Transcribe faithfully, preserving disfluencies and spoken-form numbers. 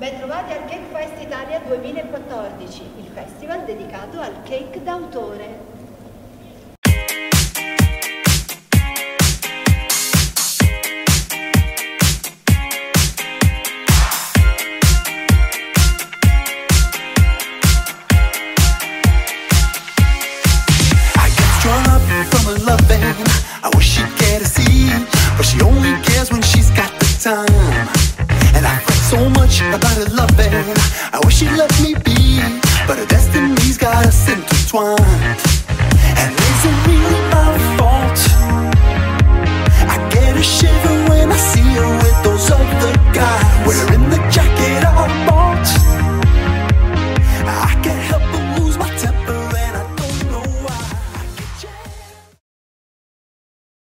Bentrovati al CakeFest Italia duemilaquattordici, il festival dedicato al cake d'autore.